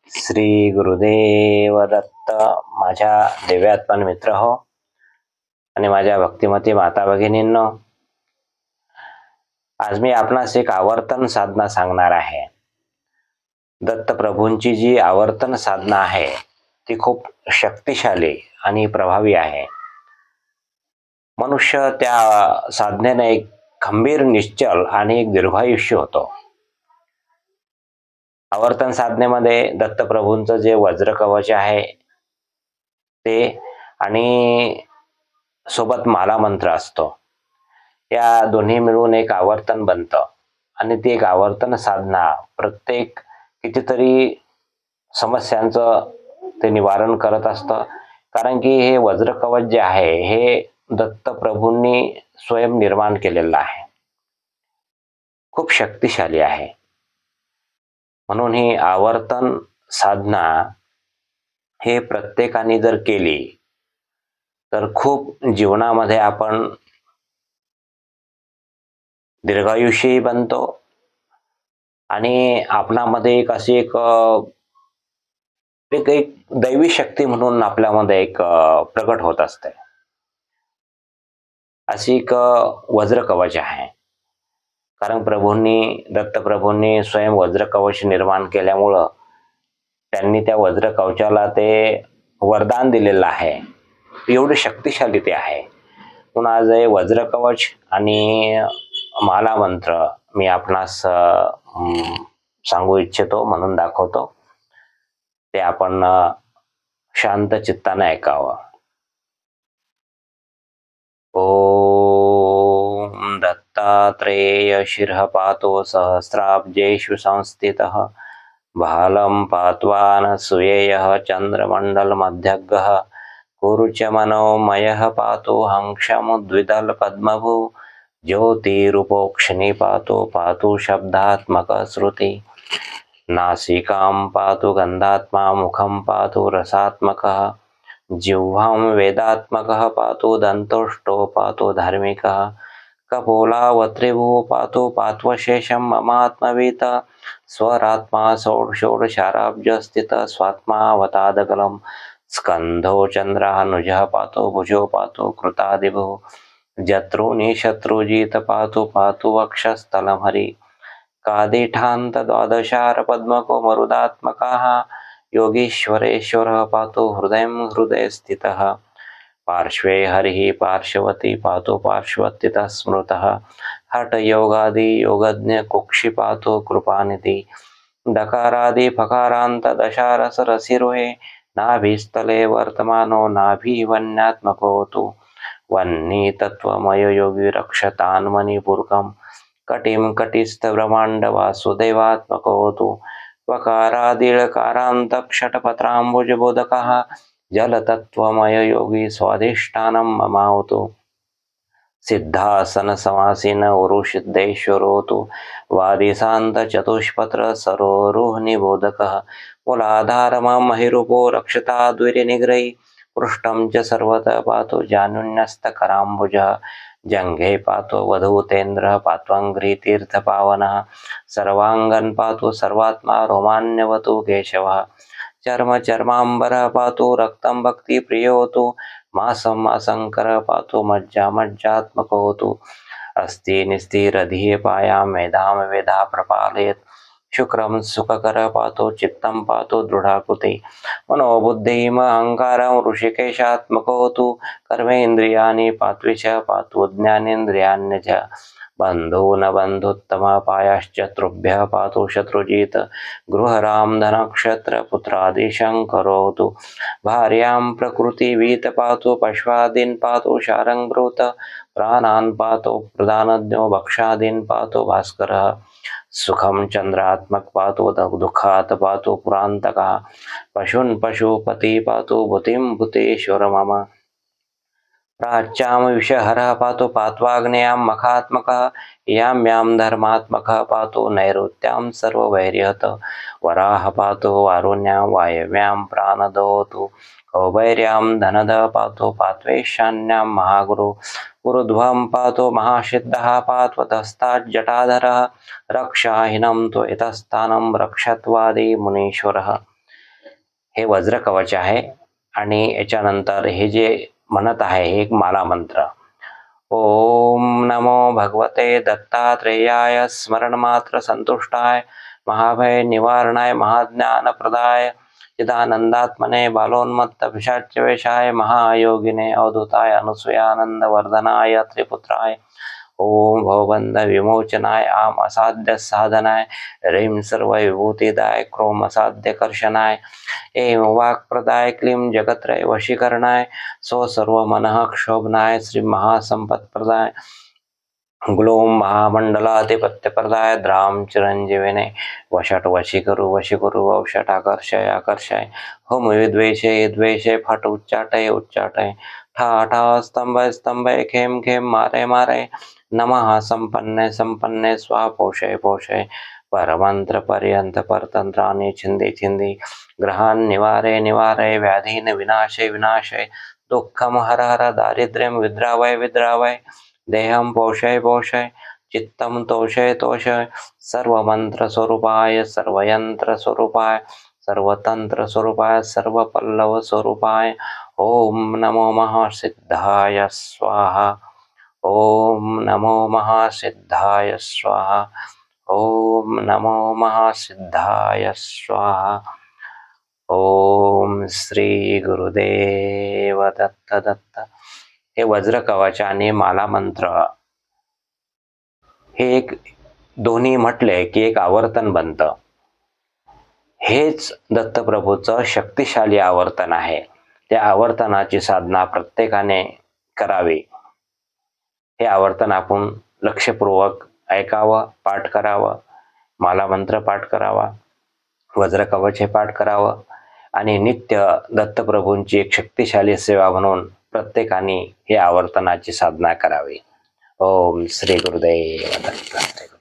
श्री गुरुदेव दत्त. माझ्या दिव्यात्मन मित्र हो आणि माझ्या भक्तिमती माता भगिनींनो, आज मी आपणास एक आवर्तन साधना सांगणार आहे. दत्त प्रभूंची जी आवर्तन साधना आहे ती खूप शक्तिशाली आणि प्रभावी आहे. मनुष्य त्या साधनेने एक खंबीर, निश्चल आणि एक दीर्घायुष्य होतो. आवर्तन साधनेमध्ये दत्तप्रभूंचं जे वज्र कवच आहे ते आणि सोबत माला मंत्र असतो. या दोन्ही मिळून एक आवर्तन बनतं आणि ती एक आवर्तन साधना प्रत्येक कितीतरी समस्यांचं ते निवारण करत असतं. कारण की हे वज्र कवच जे आहे हे दत्तप्रभूंनी स्वयं निर्माण केलेलं आहे, खूप शक्तिशाली आहे. म्हणून ही आवर्तन साधना हे प्रत्येकाने जर केली तर खूप जीवनामध्ये आपण दीर्घायुष्यही बनतो आणि आपणामध्ये एक अशी एक दैवी शक्ती म्हणून आपल्यामध्ये एक प्रकट होत असते. अशी एक वज्र कवच आहे. कारण दत्तप्रभूंनी स्वयं वज्र कवच निर्माण केल्यामुळं त्यांनी त्या वज्र कवचाला ते वरदान दिलेलं आहे. एवढे शक्तिशाली ते आहे. म्हणून आज हे वज्र कवच आणि माला मंत्र मी आपणास सांगू इच्छितो, म्हणून दाखवतो. ते आपण शांत चित्ताने ऐकावं. ओम दत्तात्रेय शिरः पातो सहस्राब्जेषु संस्थितः भालं पात्वान सुयेयः चन्द्रमण्डलमध्यगः कुरुच मनोमयः पातो हंसमुद्विदल पद्मभू ज्योतिरूपोक्षिणी पातु शब्दात्मक श्रुति नासिकां पातु गन्धात्मा मुखं पातु रसात्मकः जिह्वां वेदात्मकः पातु दन्तोष्टो पातु धार्मिकः कपोलावत्रिभुः पात्वशेषं ममात्मवीत स्वरात्मा षोडशाराब्जस्थितः स्वात्मावतादकलं स्कन्धो चन्द्रानुजः पातु भुजो पातु कृतादिभुः जत्रूनि शत्रुजित पातु वक्षस्थलं हरि कादिठान्त द्वादशार पद्मको मरुदात्मकाः योगीश्वरेश्वरः पातु हृदय स्थितः पार्श्वे हरिः पार्श्वती पातु पार्श्वस्थितः स्मृतः हठ योगादि योगज्ञ कुक्षि पातु कृपानिधि दकारादि फकारान्त दशारस रसिरोहे नाभिस्थले वर्तमानो नाभिवन्यात्मकोऽतु वह्नि तत्त्वमय योगी रक्षतान्मणिपूर्वकं कटिं कटिस्थ ब्रह्माण्ड वासुदेवात्मकोऽतु वकारादिळकारान्त क्षटपत्राम्बुजबोधकः जलतत्त्वमय योगी स्वाधिष्ठानं ममावतु सिद्धासन समासीन उरुसिद्धेश्वरोऽतु वादिशान्त चतुष्पत्र सरोरुहनिबोधकः मूलाधारमहिरूपो रक्षताद्वीर्यनिग्रही पृष्ठं च सर्वतः पातु जानुन्यस्तकराम्बुजः जङ्घे पातु वधूतेन्द्रः पात्वङ्घ्रितीर्थपावनः सर्वाङ्गन् पातु सर्वात्मा रोमान्यवतु केशवः चर्माम्बरः पातु रक्तं भक्तिप्रियोऽतु मासं मासङ्करः पातु मज्जात्मकोऽतु अस्ति निस्थिरधिपायां मेधां वेधा प्रपालयत् शुक्रं सुखकरः पातु चित्तं पातु दृढाकृति मनोबुद्धिम् अहङ्कारं ऋषिकेशात्मकोऽतु कर्मेन्द्रियाणि पात्विष पातु ज्ञानेन्द्रियाण्यज बन्धून बन्धुत्तमः पायाश्चतुर्भ्यः पातु शत्रुजित गृहराम धनक्षत्र पुत्रादिशं करोतु भार्यां प्रकृतिवीत पातु पश्वादीन् पातु शारङ्गृत प्राणान् पातु प्रधानज्ञो भक्षादीन् पातु भास्करः सुखं चन्द्रात्मक पातु दुःखात् पातु पुरान्तकः पशून् पशुपति पातु भूतिं भूतेश्वर मम प्राच्यां विषहरः पातु पात्वाग्नेयां मखात्मकः यां धर्मात्मकः पातु नैऋत्यां सर्ववैर्यहत वराह पातु वारुण्यां वायव्यां प्राणदोतु कौबैर्यां धनदः पातु पात्वेशान्यां महागुरु गुरुध्वं पातु महासिद्धः पात्वतस्ताज्जटाधरः रक्षाहीनं तु इतस्थानं रक्षत्वादि मुनीश्वरः हे वज्र कवच आहे आणि याच्यानंतर हे जे म्हणत आहे हे एक माला मंत्र. ओम नमो भगवते दत्तात्रेयाय स्मरण मात्र संतुष्टाय महाभय निवारणाय महाज्ञान प्रदाय चिदानंदात्मने बालोन्मत्त पिशाच्यवेशाय महायोगिने अवधूताय अनुसूयानंद वर्धनाय त्रिपुत्राय ओम भवबंध विमोचनाय आम असाध्य साधनाय ह्रीं सर्व विभूतिदाय क्रोम असाध्य कर्षणाय ऐं वाक्प्रदाय क्लीं जगत्रय वशीकरणाय सो सर्व मनः क्षोभनाय श्री महासंपत्प्रदाय ग्लों महामंडलाधिपत्यप्रदाय द्राम चिरंजीविने वशट वशीकरु वशट आकर्षय होम विद्वेषे द्वेषे फट उच्चाटय ठा ठा स्तंभय खेम मारे नमः संपन्ने स्वा पोषय परमंत्र पर्यंत परतंत्रानि छिंदी ग्रहान् निवारे व्याधीन विनाशे दुःखम हर दारिद्र्यं विद्रावय देहं पोषय चित्तं तोषय सर्वमंत्र स्वरूपाय सर्वयंत्र स्वरूपाय सर्वतंत्र स्वरूपाय सर्वपल्लव स्वरूपाय ओम नमो महासिद्धाय स्वाहा. ओम नमो महासिद्धाय स्वाहा. ओम नमो महासिद्धाय स्वाहा. ओम श्री गुरुदेव दत्त. हे वज्र कवच आणि माला मंत्र हे एक दोन्ही म्हटले की एक आवर्तन बनतं. हेच दत्तप्रभूचं शक्तिशाली आवर्तन आहे. त्या आवर्तनाची साधना प्रत्येकाने करावी. हे आवर्तन आपण लक्षपूर्वक ऐकावं, पाठ करावं, माला मंत्र पाठ करावा, वज्र कवच हे पाठ करावं आणि नित्य दत्तप्रभूंची एक शक्तिशाली सेवा म्हणून प्रत्येकाने हे आवर्तनाची साधना करावी. ओम श्री गुरुदेव दत्त.